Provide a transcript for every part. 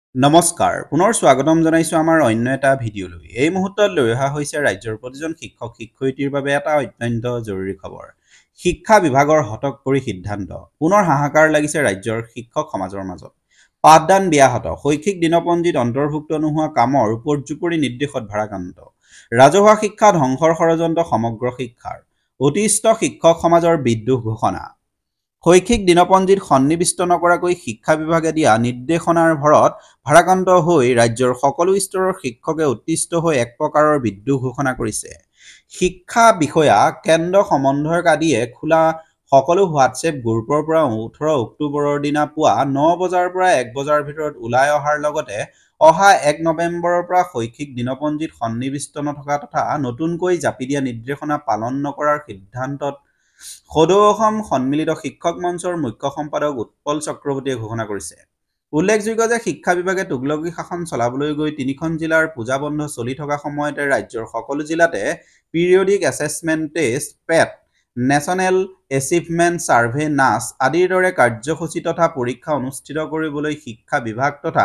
নমস্কাৰ পুনৰ স্বাগতম জনাইছো আমাৰ অন্য এটা ভিডিঅ'লৈ। এই মুহূৰ্তত লৈ অহা হৈছে ৰাজ্যৰ প্ৰতিজন শিক্ষক শিক্ষয়িত্ৰীৰ বাবে এটা অত্যন্ত জৰুৰী খবৰ। শিক্ষা বিভাগৰ হঠকাৰী সিদ্ধান্ত। পুনৰ হাহাকাৰ লাগিছে ৰাজ্যৰ শিক্ষক সমাজৰ মাজত। পাঠদান ব্যাহত, শৈক্ষিক দিনপঞ্জীত অন্তৰ্ভুক্ত নোহোৱা কামৰ উপৰ্যুপৰি নিৰ্দেশত ভাৰাক্ৰান্ত। ৰাজহুৱা শিক্ষা ধ্বংসৰ ষড়যন্ত্ৰ সমগ্ৰ শিক্ষাৰ। অতিষ্ঠ শিক্ষক সমাজৰ বিদ্ৰোহ ঘোষণা। শৈক্ষিক দিনপঞ্জীত সন্নিৱিষ্ট নকৰাকৈ শিক্ষা বিভাগে দিয়া নিৰ্দেশনাৰ ভৰত ভাৰাক্ৰান্ত হৈ ৰাজ্যৰ সকলো স্তৰৰ শিক্ষকে অতিষ্ঠ হৈ এক প্ৰকাৰৰ বিদ্ৰোহ ঘোষণা কৰিছে। শিক্ষা বিষয়া, কেন্দ্ৰ সমন্বয়ক আদিয়ে খোলা সকলো হোৱাটছএপ গ্ৰুপৰ পৰা 18 অক্টোবৰৰ দিনা পুৱা 9 বজাৰ পৰা 1 বজাৰ ভিতৰত ওলাই অহাৰ লগতে অহা 1 নৱেম্বৰৰ পৰা শৈক্ষিক দিনপঞ্জীত সন্নিৱিষ্ট নথকা তথা নতুনকৈ জাপি দিয়া নিৰ্দেশনা পালন নকৰাৰ সিদ্ধান্তত সদৌ অসম সন্মিলিত শিক্ষক মঞ্চৰ মুখ্য সম্পাদক উৎপল চক্ৰৱৰ্তীয়ে ঘোষণা কৰিছে। উল্লেখযোগ্য যে শিক্ষা বিভাগে তুগলকী শাসন চলাবলৈ গৈ 3খন জিলাৰ পূজা বন্ধ চলি থকা সময়তে ৰাজ্যৰ সকলো জিলাতে পিৰিয়ডিক এছেছমেণ্ট টেষ্ট পেট, নেশ্যনেল এচিভমেণ্ট ছাৰ্ভে নাছ আদিৰ দৰে কাৰ্যসূচী তথা পৰীক্ষা অনুষ্ঠিত কৰিবলৈ শিক্ষা বিভাগ তথা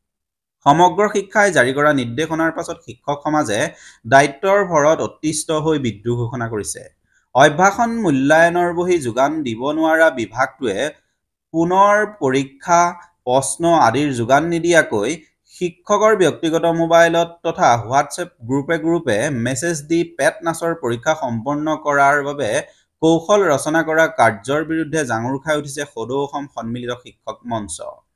সমগ্ৰ শিক্ষাই জাৰি কৰা নিৰ্দেশনাৰ পাছত শিক্ষক সমাজে দায়িত্বৰ ভৰত অতিষ্ঠ হৈ বিদ্ৰোহ ঘোষণা কৰিছে। অভ্যাসন মূল্যায়নৰ বহি যোগান দিব নোৱাৰা বিভাগটোৱে পুনৰ পৰীক্ষা প্ৰশ্ন আদিৰ যোগান নিদিয়াকৈ শিক্ষকৰ ব্যক্তিগত মোবাইলত তথা হোৱাটছএপ গ্ৰুপে মেছেজ দি পেট নাছৰ পৰীক্ষা সম্পন্ন কৰাৰ বাবে কৌশল ৰচনা কৰা কাৰ্যৰ বিৰুদ্ধে জাঙুৰ খাই উঠিছে সদৌ অসম সন্মিলিত শিক্ষক মঞ্চ।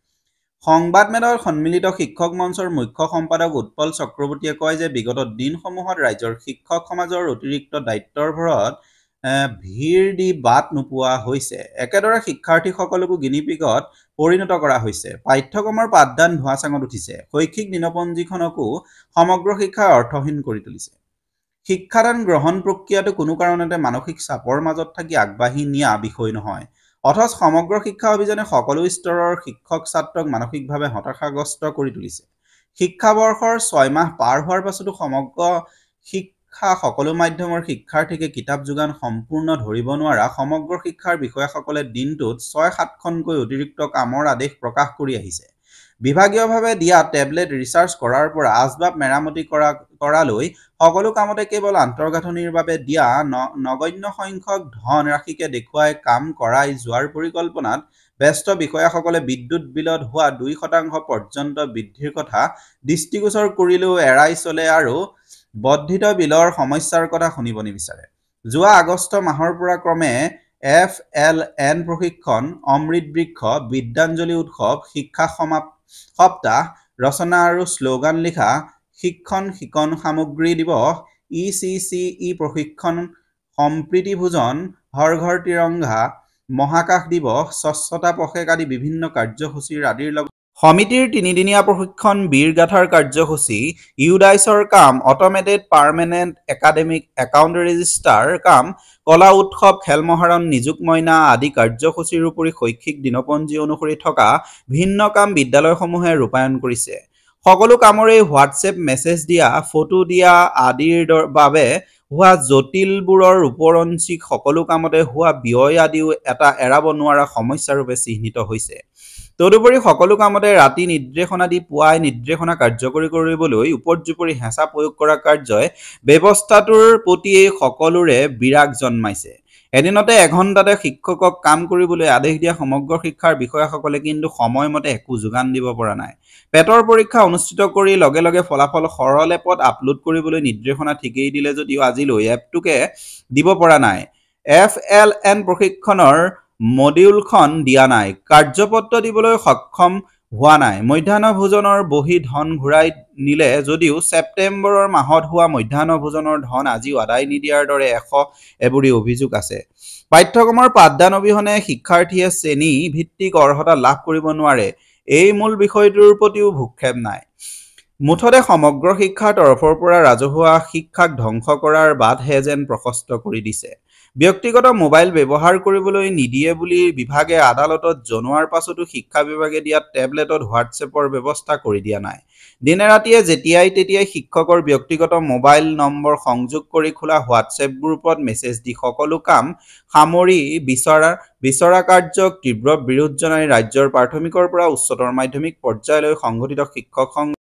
সংবাদমেলত সন্মিলিত শিক্ষক মঞ্চৰ মুখ্য সম্পাদক উৎপল চক্ৰৱৰ্তীয়ে কয় যে বিগত দিনসমূহত ৰাজ্যৰ শিক্ষক সমাজৰ অতিৰিক্ত দায়িত্বৰ ভৰত ভিৰ দি বাট নোপোৱা হৈছে। একেদৰে শিক্ষাৰ্থীসকলকো গিনিপিগত পৰিণত কৰা হৈছে। পাঠ্যক্ৰমৰ পাঠদান ধোঁৱা চাঙত উঠিছে। শৈক্ষিক দিনপঞ্জীখনকো সমগ্ৰ শিক্ষাই অৰ্থহীন কৰি তুলিছে। শিক্ষাদান গ্ৰহণ প্ৰক্ৰিয়াটো কোনো কাৰণতে মানসিক চাপৰ মাজত থাকি আগবাঢ়ি নিয়া বিষয় নহয়। অথচ সমগ্ৰ শিক্ষা অভিযানে সকলো স্তৰৰ শিক্ষক ছাত্ৰক মানসিকভাৱে হতাশাগ্ৰস্ত কৰি তুলিছে। শিক্ষাবৰ্ষৰ 6 মাহ পাৰ হোৱাৰ পাছতো সমগ্ৰ শিক্ষা সকলো মাধ্যমৰ শিক্ষাৰ্থীকে কিতাপ যোগান সম্পূৰ্ণ ধৰিব নোৱাৰা সমগ্ৰ শিক্ষাৰ বিষয়াসকলে দিনটোত 6-7খনকৈ অতিৰিক্ত কামৰ আদেশ প্ৰকাশ কৰি আহিছে। বিভাগীয়ভাৱে দিয়া টেবলেট ৰিচাৰ্জ কৰাৰ পৰা আচবাব মেৰামতি কৰালৈ সকলো কামতে কেৱল আন্তঃগাঁথনিৰ বাবে দিয়া নগণ্য সংখ্যক ধন ৰাশিকে দেখুৱাই কাম কৰাই যোৱাৰ পৰিকল্পনাত ব্যস্ত বিষয়াসকলে বিদ্যুৎ বিলত হোৱা 2% পৰ্যন্ত বৃদ্ধিৰ কথা দৃষ্টিগোচৰ কৰিলেও এৰাই চলে আৰু বৰ্ধিত বিলৰ সমস্যাৰ কথা শুনিব নিবিচাৰে। যোৱা আগষ্ট মাহৰ পৰা ক্ৰমে FLN প্ৰশিক্ষণ, অমৃত বৃক্ষ, বিদ্যাঞ্জলি উৎসৱ, শিক্ষা সপ্তাহ, ৰচনা আৰু শ্লোগান লিখা শিক্ষণ শিকন সামগ্ৰী দিৱস, ECCE প্ৰশিক্ষণ, সম্প্ৰীতি ভোজন, হৰ ঘৰ তিৰংগা, মহাকাশ দিৱস, স্বচ্ছতা পখেক আদি বিভিন্ন কাৰ্যসূচীৰ আদিৰ লগত সমিতিৰ 3দিনীয়া প্ৰশিক্ষণ, বীৰগাথাৰ কাৰ্যসূচী, ইউডাইচৰ কাম, automated permanent academic account register কাম, কলা উৎসৱ, খেল মহাৰণ, নিযুক মইনা আদি কাৰ্যসূচীৰ উপৰি শৈক্ষিক দিনপঞ্জী অনুসৰি থকা ভিন্ন কাম বিদ্যালয়সমূহে ৰূপায়ণ কৰিছে। সকলো কামৰেই হোৱাটছএপ মেছেজ দিয়া, ফটো দিয়া আদিৰ বাবে হোৱা জটিলবোৰৰ ওপৰঞ্চি সকলো কামতে হোৱা ব্যয় আদিও এটা এৰাব নোৱাৰা সমস্যাৰূপে চিহ্নিত হৈছে। তদুপৰি সকলো কামতে ৰাতি নিৰ্দেশনা দি পুৱাই নিৰ্দেশনা কাৰ্যকৰী কৰিবলৈ উপৰ্যুপৰি হেঁচা প্ৰয়োগ কৰা কাৰ্যই ব্যৱস্থাটোৰ প্ৰতিয়েই সকলোৰে বিৰাগ জন্মাইছে। এদিনতে 1 ঘণ্টাতে শিক্ষকক কাম কৰিবলৈ আদেশ দিয়া সমগ্ৰ শিক্ষাৰ বিষয়াসকলে কিন্তু সময়মতে একো যোগান দিব পৰা নাই। পেটৰ পৰীক্ষা অনুষ্ঠিত কৰি লগে লগে ফলাফল সৰল এপত আপলোড কৰিবলৈ নিৰ্দেশনা ঠিকেই দিলে যদিও আজিলৈ এপটোকে দিব পৰা নাই। FLN প্ৰশিক্ষণৰ মডিউলখন দিয়া নাই, কাৰ্যপত্ৰ দিবলৈ সক্ষম হোৱা নাই। মধ্যাহ্ন ভোজনৰ বহি ধন ঘূৰাই নিলে যদিও ছেপ্টেম্বৰৰ মাহত হোৱা মধ্যাহ্ন ভোজনৰ ধন আজিও আদায় নিদিয়াৰ দৰে এবুৰি অভিযোগ আছে। পাঠ্যক্ৰমৰ পাঠদান অবিহনে শিক্ষাৰ্থীয়ে শ্ৰেণী ভিত্তিক অৰ্হতা লাভ কৰিব নোৱাৰে, এই মূল বিষয়টোৰ প্ৰতিও ভূক্ষেপ নাই। মুঠতে সমগ্ৰ শিক্ষাৰ তৰফৰ পৰা ৰাজহুৱা শিক্ষাক ধ্বংস কৰাৰ বাটহে যেন প্ৰশস্ত কৰি দিছে। ব্যক্তিগত মোবাইল ব্যৱহাৰ কৰিবলৈ নিদিয়ে বুলি বিভাগে আদালতত জনোৱাৰ পাছতো শিক্ষা বিভাগে দিয়া টেবলেটত হোৱাটছএপৰ ব্যৱস্থা কৰি দিয়া নাই। দিনে ৰাতিয়ে যেতিয়াই তেতিয়াই শিক্ষকৰ ব্যক্তিগত মোবাইল নম্বৰ সংযোগ কৰি খোলা হোৱাটছএপ গ্ৰুপত মেছেজ দি সকলো কাম সামৰি বিচৰা কাৰ্যক তীব্ৰ বিৰোধ জনাই ৰাজ্যৰ প্ৰাথমিকৰ পৰা উচ্চতৰ মাধ্যমিক পৰ্যায়লৈ সংগঠিত শিক্ষক সংঘ